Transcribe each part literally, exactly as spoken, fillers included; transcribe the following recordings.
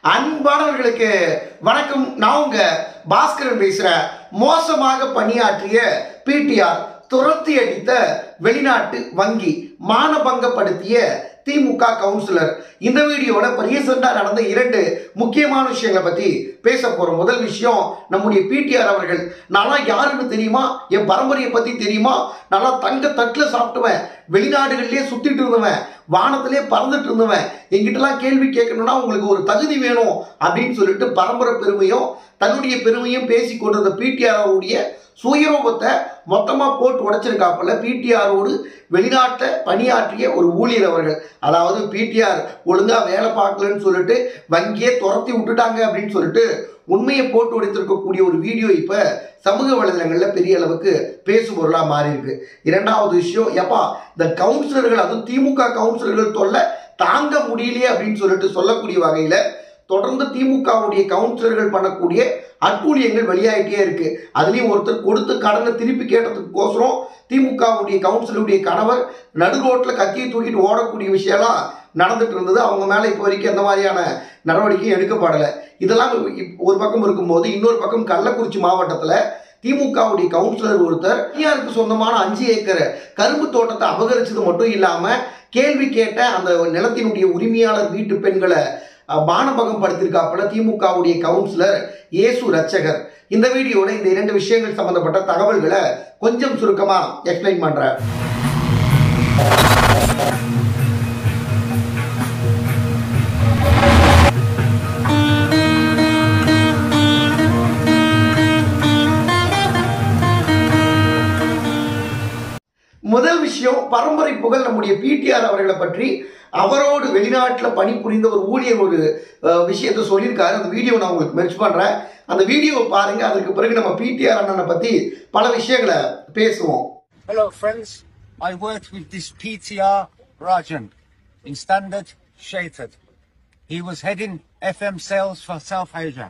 அன்பானவர்களுக்கு வணக்கம். நான் உங்க பாஸ்கரன் பேசுறேன். மோசமாக பணியாற்றிய பிடிஆர், துரத்தி அடித்த வெளிநாட்டு வங்கி, மானபங்கப்படுத்திய திமுக கவுன்சிலர். இந்த வீடியோல ரீசெண்டா நடந்த இரண்டு முக்கியமான விஷயங்களை பத்தி பேச போறோம். முதல் விஷயம், நம்முடைய பிடிஆர் அவர்கள், நல்லா யாருன்னு தெரியுமா, என் பரம்பரையை பத்தி தெரியுமா, நல்லா தங்க தட்டுல சாப்பிட்டுவேன், வெளிநாடுகளிலே சுத்திட்டு இருந்தவன், வானத்திலே பறந்துட்டு இருந்தவன், எங்கிட்டலாம் கேள்வி கேட்கணும்னா உங்களுக்கு ஒரு தகுதி வேணும் அப்படின்னு சொல்லிட்டு பரம்பரை பெருமையும் தன்னுடைய பெருமையும் பேசி கொண்டிருந்த பிடிஆர் அவருடைய சுயரூபத்தை மொத்தமா போட்டு உடைச்சிருக்காப்புல பிடிஆரோடு வெளிநாட்டை பணியாற்றிய ஒரு ஊழியர் அவர்கள். அதாவது பிடிஆர் ஒழுங்கா வேலை பார்க்கலன்னு சொல்லிட்டு வங்கியே துரத்தி விட்டுட்டாங்க அப்படின்னு சொல்லிட்டு உண்மையை போட்டு உடைத்திருக்கக்கூடிய ஒரு வீடியோ இப்ப சமூக வலைதளங்கள்ல பெரிய அளவுக்கு பேசுபொருளா மாறி இருக்கு. இரண்டாவது விஷயம், எப்பா இந்த கவுன்சிலர்கள், அதுவும் திமுக கவுன்சிலர்கள் தொல்லை தாங்க முடியலையே அப்படின்னு சொல்லிட்டு சொல்லக்கூடிய வகையில தொடர்ந்து திமுகவுடைய கவுன்சிலர்கள் பண்ணக்கூடிய அட்டூழியங்கள் வெளியாகிட்டே இருக்கு. அதுலயும் ஒருத்தர் கொடுத்து கடனை திருப்பி கேட்டதுக்கோசரம் திமுகவுடைய கவுன்சிலருடைய கணவர் நடு ரோட்ல கத்தியை தூக்கிட்டு ஓடக்கூடிய விஷயம்லாம் நடந்துட்டு இருந்தது. அவங்க மேல இப்போ வரைக்கும் எந்த மாதிரியான நடவடிக்கையும் எடுக்கப்படலை. இதெல்லாம் ஒரு பக்கம் இருக்கும்போது, இன்னொரு பக்கம் கள்ளக்குறிச்சி மாவட்டத்துல திமுகவுடைய கவுன்சிலர் ஒருத்தர் தனியாருக்கு சொந்தமான அஞ்சு ஏக்கர் கரும்பு தோட்டத்தை அபகரிச்சது மட்டும் இல்லாம கேள்வி கேட்ட அந்த நிலத்தினுடைய உரிமையாளர் வீட்டு பெண்களை மானபகம் படுத்திருக்காப்புல திமுகவுடைய கவுன்சிலர் இயேசு ரட்சகர். இந்த வீடியோல இந்த இரண்டு விஷயங்கள் சம்பந்தப்பட்ட தகவல்களை கொஞ்சம் சுருக்கமா எக்ஸ்பிளைன் பண்றேன். முதல் விஷயம், பரம்பரை புகழ் நம்முடைய பிடிஆர் அவர்களை பற்றி அவரோடு வெளிநாட்டில் பணிபுரிந்த ஒரு ஊழியர் ஒரு விஷயத்தை சொல்லியிருக்காரு. அந்த வீடியோ நான் உங்களுக்கு மெர்ச் பண்றேன். அந்த வீடியோவை பாருங்க. அதற்கு பிறகு நம்ம பிடிஆர் அண்ணனை பத்தி பல விஷயங்களை பேசுவோம். Hello friends, I worked with this P T R Rajan in Standard Chartered. He was heading F M sales for South Asia.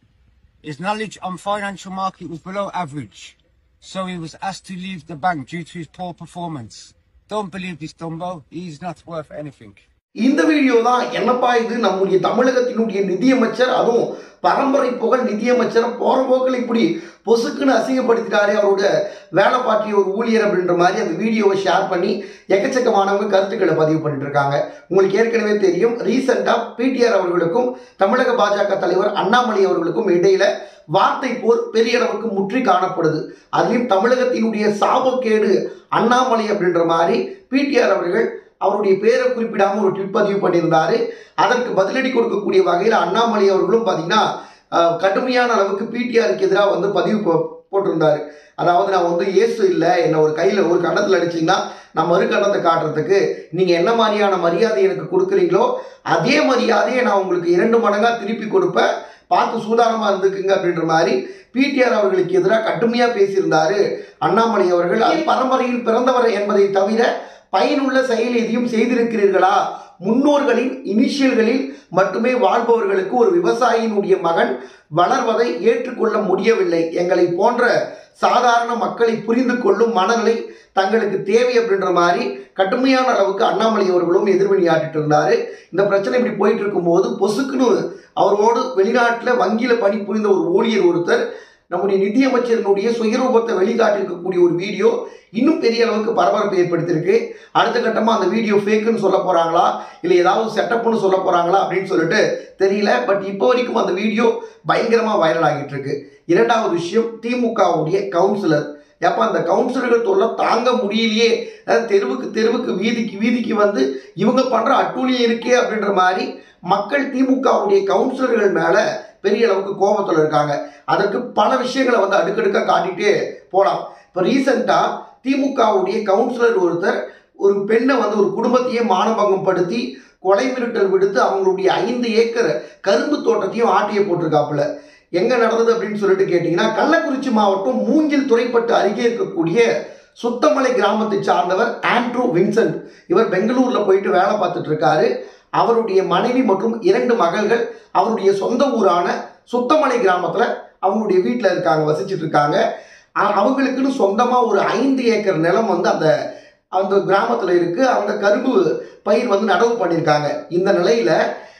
His knowledge on financial market was below average, so he was asked to leave the bank due to his poor performance. Don't believe this Dumbo, he's not worth anything. இந்த video தான் என்னப்பா இது, நம்முடைய தமிழகத்தினுடைய நிதியமைச்சர், அதுவும் பரம்பரை புகழ் நிதியமைச்சரை போற போக்கில் இப்படி பொசுக்குன்னு அசிங்கப்படுத்திட்டாரு அவரோட வேலை பார்த்திய ஒரு ஊழியர் அப்படின்ற மாதிரி அந்த வீடியோவை ஷேர் பண்ணி எக்கச்சக்கமானவங்க கருத்துக்களை பதிவு பண்ணிட்டு இருக்காங்க. உங்களுக்கு ஏற்கனவே தெரியும், ரீசெண்டா பிடிஆர் அவர்களுக்கும் தமிழக பாஜக தலைவர் அண்ணாமலை அவர்களுக்கும் இடையில வார்த்தை போர் பெரிய அளவுக்கு முற்றி காணப்படுது. அதுலயும் தமிழகத்தினுடைய சாபக்கேடு அண்ணாமலை அப்படின்ற மாதிரி பிடிஆர் அவர்கள் அவருடைய பேரை குறிப்பிடாம ஒரு ட்வீட் பதிவு பண்ணியிருந்தாரு. அதற்கு பதிலடி கொடுக்கக்கூடிய வகையில் அண்ணாமலை அவர்களும் பார்த்தீங்கன்னா கடுமையான அளவுக்கு பிடிஆருக்கு எதிராக வந்து பதிவு போட்டிருந்தாரு. அதாவது, நான் வந்து இயேசு இல்லை, என்னை ஒரு கையில் ஒரு கண்ணத்தில் அடிச்சிங்கன்னா நான் மறு கண்ணத்தை காட்டுறதுக்கு நீங்கள் என்ன மாதிரியான மரியாதை எனக்கு கொடுக்குறீங்களோ அதே மரியாதையை நான் உங்களுக்கு இரண்டு மடங்காக திருப்பி கொடுப்பேன், பார்த்து சூதானமாக இருந்துக்குங்க அப்படின்ற மாதிரி பிடிஆர் அவர்களுக்கு எதிராக கடுமையாக பேசியிருந்தாரு அண்ணாமலை அவர்கள். அது பரம்பரையில் பிறந்தவர் என்பதை தவிர பயனுள்ள செயல் எதையும் செய்திருக்கிறீர்களா? முன்னோர்களின் இனிஷியல்களில் மட்டுமே வாழ்பவர்களுக்கு ஒரு விவசாயியினுடைய மகன் வளர்வதை ஏற்றுக்கொள்ள முடியவில்லை. எங்களை போன்ற சாதாரண மக்களை புரிந்து கொள்ளும் மனநிலை தங்களுக்கு தேவை அப்படின்ற மாதிரி கடுமையான அளவுக்கு அண்ணாமலை அவர்களும் எதிர்வினையாற்றிட்டு இருந்தாரு. இந்த பிரச்சனை இப்படி போயிட்டு இருக்கும்போது பொசுக்குன்னு அவரோடு வெளிநாட்டில் வங்கியில பணிபுரிந்த ஒரு ஊழியர் ஒருத்தர் நம்முடைய நிதியமைச்சரினுடைய சுயரூபத்தை வெளிக்காட்டிருக்கக்கூடிய ஒரு வீடியோ இன்னும் பெரிய அளவுக்கு பரபரப்பு ஏற்படுத்தியிருக்கு. அடுத்த கட்டமா அந்த வீடியோ ஃபேக்குன்னு சொல்ல போறாங்களா, இல்லை ஏதாவது செட்டப்னு சொல்ல போறாங்களா அப்படின்னு சொல்லிட்டு தெரியல. பட் இப்போ வரைக்கும் அந்த வீடியோ பயங்கரமா வைரல் ஆகிட்டு இருக்கு. இரண்டாவது விஷயம், திமுகவுடைய கவுன்சிலர், எப்ப அந்த கவுன்சிலர்கள் தொல்லை தாங்க முடியலையே, தெருவுக்கு தெருவுக்கு வீதிக்கு வீதிக்கு வந்து இவங்க பண்ற அட்டூழியம் இருக்கே அப்படின்ற மாதிரி மக்கள் திமுகவுடைய கவுன்சிலர்கள் மேல பெரிய அளவுக்கு கோபத்தில் இருக்காங்க. அதற்கு பல விஷயங்களை வந்து அடுக்கடுக்க காட்டிட்டே போலாம். இப்போ ரீசெண்டா திமுகவுடைய கவுன்சிலர் ஒருத்தர் ஒரு பெண்ணை வந்து ஒரு குடும்பத்தையே மானபங்கம் படுத்தி கொலை மிரட்டல் விடுத்து அவங்களுடைய ஐந்து ஏக்கர் கரும்பு தோட்டத்தையும் ஆட்டிய போட்டிருக்காப்புல. எங்க நடந்தது அப்படின்னு சொல்லிட்டு கேட்டீங்கன்னா, கள்ளக்குறிச்சி மாவட்டம் மூங்கில் துறைப்பட்டு அருகே இருக்கக்கூடிய சுத்தமலை கிராமத்தை சார்ந்தவர் ஆண்ட்ரூ வின்சென்ட். இவர் பெங்களூர்ல போயிட்டு வேலை பார்த்துட்டு இருக்காரு. அவருடைய மனைவி மற்றும் இரண்டு மகள்கள் அவருடைய சொந்த ஊரான சுத்தமலை கிராமத்துல அவங்களுடைய வீட்டில் இருக்காங்க, வசிச்சுட்டு இருக்காங்க. அவங்களுக்குன்னு சொந்தமா ஒரு ஐந்து ஏக்கர் நிலம் வந்து அந்த அந்த கிராமத்துல இருக்கு. அந்த கரும்பு பயிர் வந்து நடவு பண்ணியிருக்காங்க. இந்த நிலையில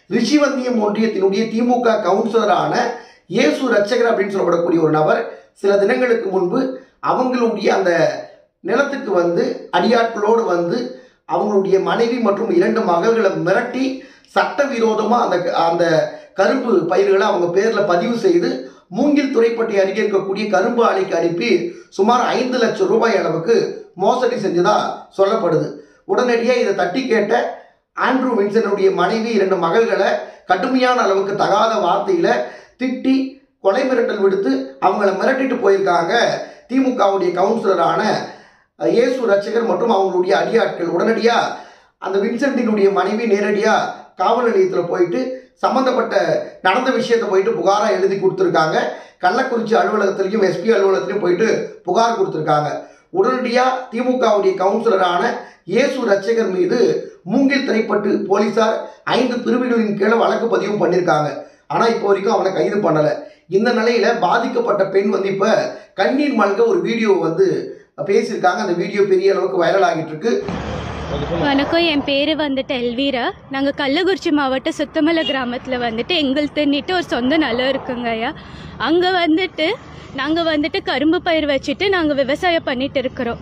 ரிஷிவந்தியம் ஒன்றியத்தினுடைய திமுக கவுன்சிலரான இயேசு ரட்சகர் அப்படின்னு சொல்லப்படக்கூடிய ஒரு நபர் சில தினங்களுக்கு முன்பு அவங்களுடைய அந்த நிலத்துக்கு வந்து அடியாட்களோடு வந்து அவங்களுடைய மனைவி மற்றும் இரண்டு மகள்களை மிரட்டி சட்டவிரோதமாக அந்த அந்த கரும்பு பயிர்களை அவங்க பேரில் பதிவு செய்து மூங்கில் துறைப்பட்டி அருகே இருக்கக்கூடிய கரும்பு ஆலைக்கு அனுப்பி சுமார் ஐந்து லட்சம் ரூபாய் அளவுக்கு மோசடி செஞ்சதா சொல்லப்படுது. உடனடியாக இதை தட்டி கேட்ட ஆண்ட்ரூ வின்சனுடைய மனைவி இரண்டு மகள்களை கடுமையான அளவுக்கு தகாத வார்த்தையில திட்டி கொலை மிரட்டல் விடுத்து அவங்கள மிரட்டிட்டு போயிருக்காங்க திமுகவுடைய கவுன்சிலரான இயேசு ரட்சகர் மற்றும் அவங்களுடைய அடியாட்கள். உடனடியாக அந்த வின்சென்டினுடைய மனைவி நேரடியாக காவல் நிலையத்தில் போயிட்டு சம்பந்தப்பட்ட நடந்த விஷயத்தை போயிட்டு புகாராக எழுதி கொடுத்துருக்காங்க. கள்ளக்குறிச்சி அலுவலகத்திலையும் எஸ்பி அலுவலகத்திலையும் போயிட்டு புகார் கொடுத்துருக்காங்க. உடனடியாக திமுகவுடைய கவுன்சிலரான இயேசு ரட்சகர் மீது மூங்கில் திரைப்பட்டு போலீசார் ஐந்து பிரிவுகளின் கீழே வழக்கு பதிவு பண்ணியிருக்காங்க. ஆனால் இப்போ வரைக்கும் அவனை கைது பண்ணலை. இந்த நிலையில பாதிக்கப்பட்ட பெண் வந்து இப்போ கண்ணீர் மல்க ஒரு வீடியோ வந்து பேசியிருக்காங்க. அந்த வீடியோ பெரிய அளவுக்கு வைரல் ஆகிட்டு இருக்கு. வணக்கம், என் பேர் வந்துட்டு எல்வீரா. நாங்கள் கள்ளக்குறிச்சி மாவட்டம் சுத்தமலை கிராமத்தில் வந்துட்டு எங்கள் தின்னிட்டு ஒரு சொந்த நிலம் இருக்குங்க ஐயா. அங்கே வந்துட்டு நாங்கள் வந்துட்டு கரும்பு பயிர் வச்சுட்டு நாங்கள் விவசாயம் பண்ணிட்டு இருக்கிறோம்.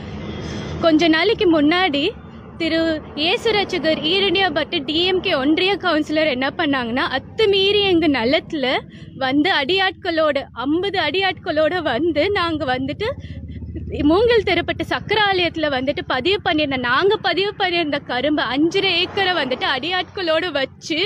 கொஞ்ச நாளைக்கு முன்னாடி திரு இயேசு ரட்சகர் ஈரணியாபட்டு டிஎம்கே ஒன்றிய கவுன்சிலர் என்ன பண்ணாங்கன்னா, அத்துமீறி எங்கள் நிலத்தில் வந்து அடியாட்களோடு ஐம்பது அடியாட்களோடு வந்து நாங்கள் வந்துட்டு மூங்கில் தெருப்பட்டு சக்கர ஆலயத்தில் வந்துட்டு பதிவு பண்ணியிருந்த நாங்கள் பதிவு பண்ணியிருந்த கரும்பு அஞ்சரை ஏக்கரை வந்துட்டு அடியாட்களோடு வச்சு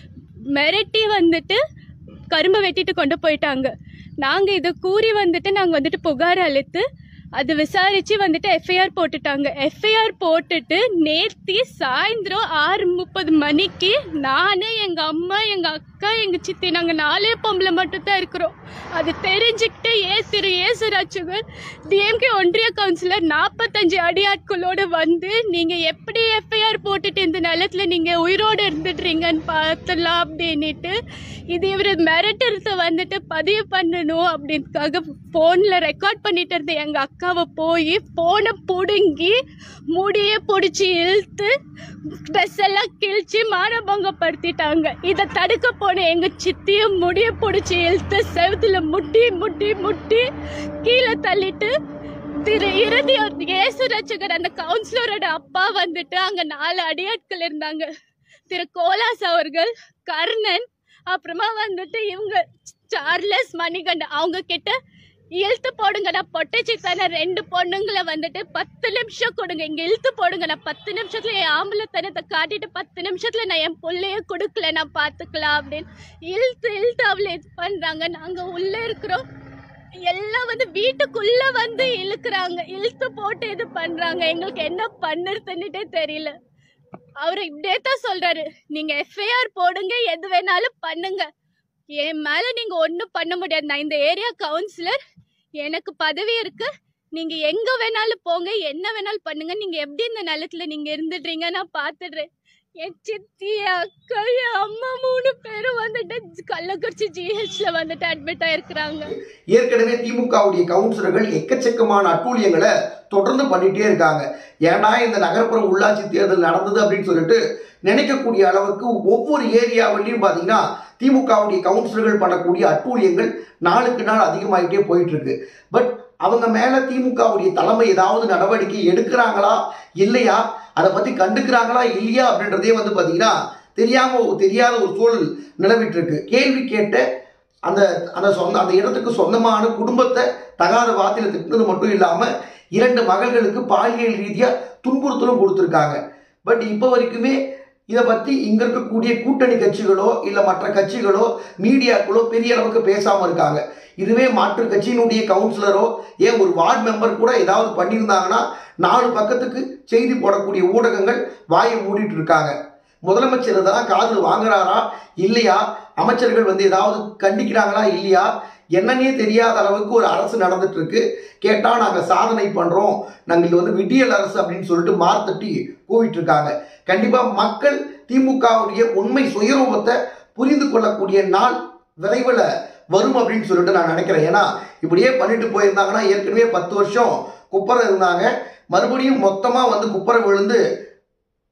மிரட்டி வந்துட்டு கரும்பை வெட்டிட்டு கொண்டு போயிட்டாங்க. நாங்கள் இதை கூறி வந்துட்டு நாங்கள் வந்துட்டு புகார் அளித்து அது விசாரித்து வந்துட்டு எஃப்ஐஆர் போட்டுட்டாங்க. எஃப்ஐஆர் போட்டுட்டு நேர்த்தி சாயந்தரம் ஆறு முப்பது மணிக்கு நான், எங்கள் அம்மா, எங்கள் அக்கா, எங்கள் சித்தி, நாங்கள் நாலே பொம்பளை மட்டும்தான் இருக்கிறோம். அது தெரிஞ்சுக்கிட்டு ஏ திரு இயேசு ரட்சகர் டிஎம்கே ஒன்றிய கவுன்சிலர் நாற்பத்தஞ்சு அடியாட்களோடு வந்து நீங்கள் எப்படி எஃப்ஐஆர் போட்டுட்டு இந்த நிலத்தில் நீங்கள் உயிரோடு இருந்துடுறீங்கன்னு பார்த்துலாம் அப்படின்ட்டு இது இவர் மிரட்டுறத வந்துட்டு பதிவு பண்ணணும் அப்படின்றதுக்காக ஃபோனில் ரெக்கார்ட் பண்ணிட்டு இருந்த எங்கள் அக்காவை போய் ஃபோனை பிடுங்கி முடியை பிடிச்சி இழுத்து ட்ரெஸ் எல்லாம் கிழிச்சு மானபங்கப்படுத்திட்டாங்க. இதை தடுக்க போன எங்கள் சித்தியும் முடியை பிடிச்சி இழுத்து செவத்துல முட்டி முட்டி முட்டி கீழே தள்ளிட்டு திரு இறுதி இயேசு ரட்சகர் அந்த கவுன்சிலரோட அப்பா வந்துட்டு அங்கே நாலு அடியாட்கள் இருந்தாங்க. திரு கோலாஸ் அவர்கள், கர்ணன், அப்புறமா வந்துட்டு இவங்க சார்லஸ் மணிகண்டன், அவங்க கிட்ட இழுத்து போடுங்க, நான் பொட்டச்சி தானே ரெண்டு பொண்ணுங்களை வந்துட்டு பத்து நிமிஷம் கொடுங்க, இங்கே இழுத்து போடுங்க, நான் பத்து நிமிஷத்துல என் ஆம்பளை தனத்தை காட்டிட்டு பத்து நிமிஷத்துல நான் என் பிள்ளைய கொடுக்கல, நான் பார்த்துக்கலாம் அப்படின்னு இழுத்து இழுத்து அவளை இது பண்ணுறாங்க. நாங்கள் உள்ளே இருக்கிறோம், எல்லாம் வந்து வீட்டுக்குள்ள வந்து இழுக்கிறாங்க, இழுத்து போட்டு இது பண்றாங்க. எங்களுக்கு என்ன பண்ணுறதுன்னுட்டே தெரியல. அவரு இப்படியே தான் சொல்றாரு, நீங்க எஃப்ஐஆர் போடுங்க, எது வேணாலும் பண்ணுங்க, என் மேல நீங்க ஒன்றும் பண்ண முடியாது, நான் இந்த ஏரியா கவுன்சிலர், எனக்கு பதவி இருக்கு, நீங்க எங்க வேணாலும் போங்க, என்ன வேணாலும் பண்ணுங்க, நீங்க எப்படி இந்த நிலத்துல நீங்க இருந்துடுறீங்க நான் பாத்துடுறேன். என் சித்தி, அக்கா, என் அம்மா மூணு பேரும் வந்துட்டு கள்ளக்குறிச்சி ஜிஹெச்ல வந்துட்டு அட்மிட் ஆயிருக்கிறாங்க. ஏற்கனவே திமுகவுடைய கவுன்சிலர்கள் எக்கச்சக்கமான அட்டூழியங்களை தொடர்ந்து பண்ணிட்டே இருக்காங்க. ஏன்னா இந்த நகர்ப்புற உள்ளாட்சி தேர்தல் நடந்தது அப்படின்னு சொல்லிட்டு நினைக்கக்கூடிய அளவுக்கு ஒவ்வொரு ஏரியாவிலையும் பார்த்தீங்கன்னா திமுகவுடைய கவுன்சிலர்கள் பண்ணக்கூடிய அட்டூழியங்கள் நாளுக்கு நாள் அதிகமாகிட்டே போயிட்டு இருக்கு. பட் அவங்க மேல திமுகவுடைய தலைமை ஏதாவது நடவடிக்கை எடுக்கிறாங்களா இல்லையா, அதை பத்தி கண்டுக்கிறாங்களா இல்லையா அப்படின்றதே வந்து பாத்தீங்கன்னா தெரியாம தெரியாத ஒரு சூழல் நிலவிட்டு இருக்கு. கேள்வி கேட்ட அந்த அந்த சொந்த அந்த இடத்துக்கு சொந்தமான குடும்பத்தை தகாத வார்த்தையில திட்டுறது மட்டும் இல்லாம இரண்டு மகள்களுக்கு பாலியல் ரீதியா துன்புறுத்தலும் கொடுத்துருக்காங்க. பட் இப்போ வரைக்குமே இதை பற்றி இங்கே இருக்கக்கூடிய கூட்டணி கட்சிகளோ இல்லை மற்ற கட்சிகளோ மீடியாக்களோ பெரிய அளவுக்கு பேசாமல் இருக்காங்க. இதுவே மாற்று கட்சியினுடைய கவுன்சிலரோ ஏன் ஒரு வார்டு மெம்பர் கூட ஏதாவது பண்ணியிருந்தாங்கன்னா நாலு பக்கத்துக்கு செய்தி போடக்கூடிய ஊடகங்கள் வாயை மூடிட்டு இருக்காங்க. முதலமைச்சர் இதெல்லாம் காதில் வாங்குறாரா இல்லையா, அமைச்சர்கள் வந்து ஏதாவது கண்டிக்கிறாங்களா இல்லையா, என்னன்னே தெரியாத அளவுக்கு ஒரு அரசு நடந்துட்டு இருக்கு. கேட்டால் நாங்கள் சாதனை பண்ணுறோம், நாங்கள் இது வந்து விடியல் அரசு அப்படின்னு சொல்லிட்டு மார்த்தட்டி கூவிட்டு இருக்காங்க. கண்டிப்பாக மக்கள் திமுகவுடைய உண்மை சுயரூபத்தை புரிந்து கொள்ளக்கூடிய நாள் விரைவில் வரும் அப்படின்னு சொல்லிட்டு நான் நினைக்கிறேன். ஏன்னா இப்படியே பண்ணிட்டு போயிருந்தாங்கன்னா ஏற்கனவே பத்து வருஷம் குப்பரை இருந்தாங்க, மறுபடியும் மொத்தமாக வந்து குப்பரை விழுந்து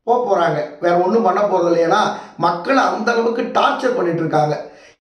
போக போகிறாங்க. வேற ஒன்றும் பண்ண போகிறது இல்லை. ஏன்னா மக்களை அந்த அளவுக்கு டார்ச்சர் பண்ணிட்டு இருக்காங்க.